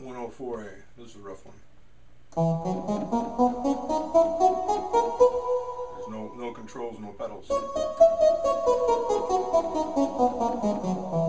104A. This is a rough one. There's no controls, no pedals.